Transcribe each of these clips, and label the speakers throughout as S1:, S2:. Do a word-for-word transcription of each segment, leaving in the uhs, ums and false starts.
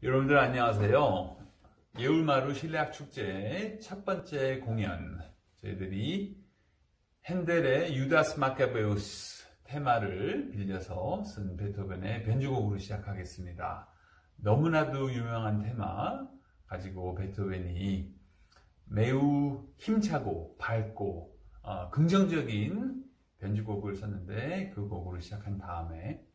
S1: 여러분들 안녕하세요. 예울마루 실내악축제 첫 번째 공연, 저희들이 핸델의 유다스 마카베우스 테마를 빌려서 쓴 베토벤의 변주곡으로 시작하겠습니다. 너무나도 유명한 테마 가지고 베토벤이 매우 힘차고 밝고 어, 긍정적인 변주곡을 썼는데, 그 곡으로 시작한 다음에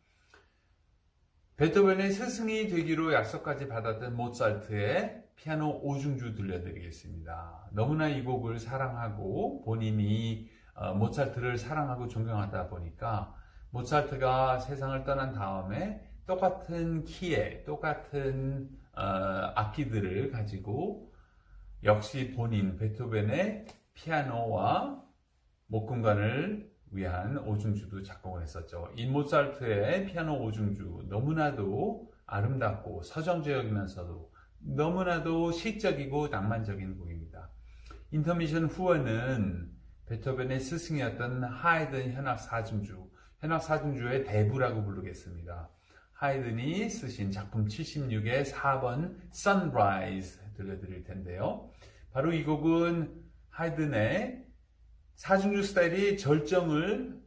S1: 베토벤의 스승이 되기로 약속까지 받았던 모차르트의 피아노 오중주 들려드리겠습니다. 너무나 이 곡을 사랑하고 본인이 모차르트를 사랑하고 존경하다 보니까 모차르트가 세상을 떠난 다음에 똑같은 키에 똑같은 악기들을 가지고 역시 본인 베토벤의 피아노와 목금관을 위한 오중주도 작곡을 했었죠. 이 모차르트의 피아노 오중주, 너무나도 아름답고 서정적이면서도 너무나도 시적이고 낭만적인 곡입니다. 인터미션 후에는 베토벤의 스승이었던 하이든 현악 사중주, 현악 사중주의 대부라고 부르겠습니다. 하이든이 쓰신 작품 칠십육의 사 번 Sunrise 들려드릴 텐데요. 바로 이 곡은 하이든의 사중주 스타일이 절정을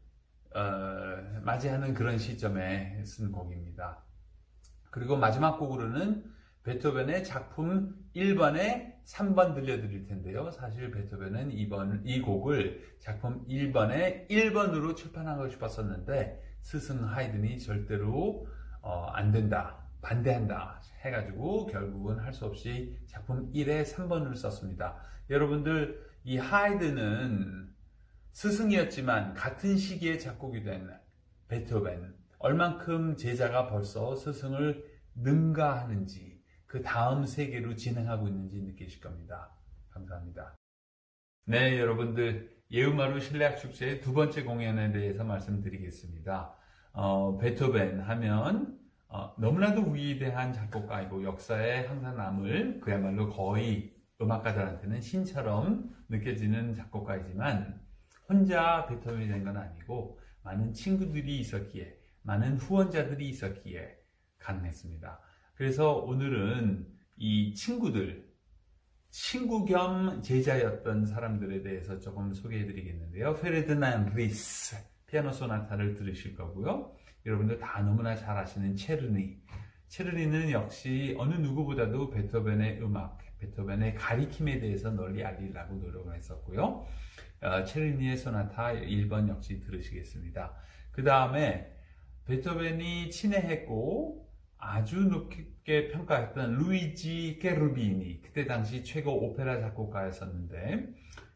S1: 어, 맞이하는 그런 시점에 쓴 곡입니다. 그리고 마지막 곡으로는 베토벤의 작품 일 번의 삼 번 들려드릴 텐데요. 사실 베토벤은 이번, 이 곡을 작품 일 번의 일 번으로 출판하고 싶었었는데 스승 하이든이 절대로 어, 안 된다, 반대한다 해가지고 결국은 할 수 없이 작품 일의 삼 번을 썼습니다. 여러분들, 이 하이든은 스승이었지만 같은 시기에 작곡이 된 베토벤, 얼만큼 제자가 벌써 스승을 능가하는지, 그 다음 세계로 진행하고 있는지 느끼실 겁니다. 감사합니다. 네, 여러분들, 예우마루 실내악축제의 두 번째 공연에 대해서 말씀드리겠습니다. 어, 베토벤 하면 어, 너무나도 위대한 작곡가이고 역사에 항상 남을, 그야말로 거의 음악가들한테는 신처럼 느껴지는 작곡가이지만 혼자 베토벤이 된 건 아니고 많은 친구들이 있었기에, 많은 후원자들이 있었기에 가능했습니다. 그래서 오늘은 이 친구들, 친구 겸 제자였던 사람들에 대해서 조금 소개해 드리겠는데요. 페르디난드 리스 피아노 소나타를 들으실 거고요. 여러분들 다 너무나 잘 아시는 체르니, 체르니는 역시 어느 누구보다도 베토벤의 음악, 베토벤의 가리킴에 대해서 널리 알리려고 노력을 했었고요. 어, 체르니의 소나타 일 번 역시 들으시겠습니다. 그 다음에 베토벤이 친애했고 아주 높게 평가했던 루이지 케루비니, 그때 당시 최고 오페라 작곡가였었는데,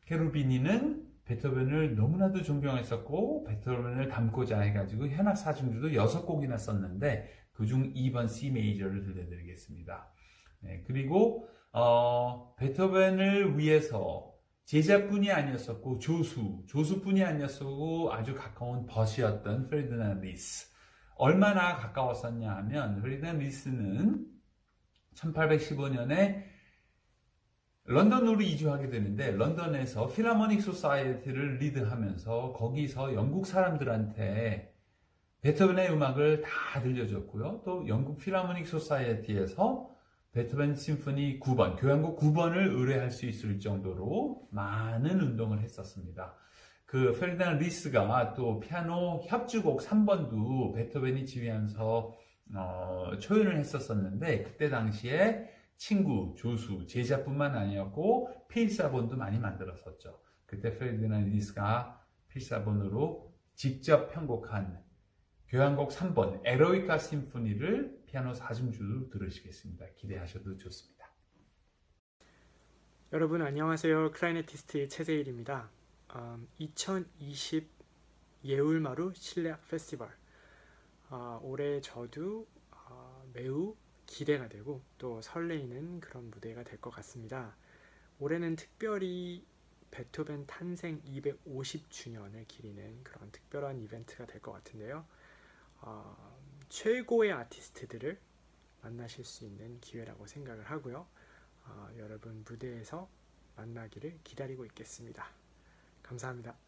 S1: 케루비니는 베토벤을 너무나도 존경했었고 베토벤을 닮고자 해가지고 현악 사중주도 여섯 곡이나 썼는데 그중 이 번 C 메이저를 들려드리겠습니다. 네, 그리고 어, 베토벤을 위해서 제자뿐이 아니었었고 조수, 조수뿐이 아니었었고 아주 가까운 벗이었던 페르디난드 리스. 얼마나 가까웠었냐 하면 페르디난드 리스는 천팔백십오 년에 런던으로 이주하게 되는데, 런던에서 필하모닉 소사이어티를 리드하면서 거기서 영국 사람들한테 베토벤의 음악을 다 들려줬고요. 또 영국 필하모닉 소사이어티에서 베토벤 심포니 구 번, 교향곡 구 번을 의뢰할 수 있을 정도로 많은 운동을 했었습니다. 그 페르디난드 리스가 또 피아노 협주곡 삼 번도 베토벤이 지휘하면서 어, 초연을 했었었는데, 그때 당시에 친구, 조수, 제자뿐만 아니었고 필사본도 많이 만들었었죠. 그때 페르디난드 리스가 필사본으로 직접 편곡한 교향곡 삼 번 에로이카 심포니를 피아노 사중주로 들으시겠습니다. 기대하셔도 좋습니다.
S2: 여러분 안녕하세요. 클라리네티스트 최재일입니다. 음, 이천이십 예울마루 실내악 페스티벌, 어, 올해 저도 어, 매우 기대가 되고 또 설레이는 그런 무대가 될 것 같습니다. 올해는 특별히 베토벤 탄생 이백오십 주년을 기리는 그런 특별한 이벤트가 될 것 같은데요. 어, 최고의 아티스트들을 만나실 수 있는 기회라고 생각을 하고요. 어, 여러분 무대에서 만나기를 기다리고 있겠습니다. 감사합니다.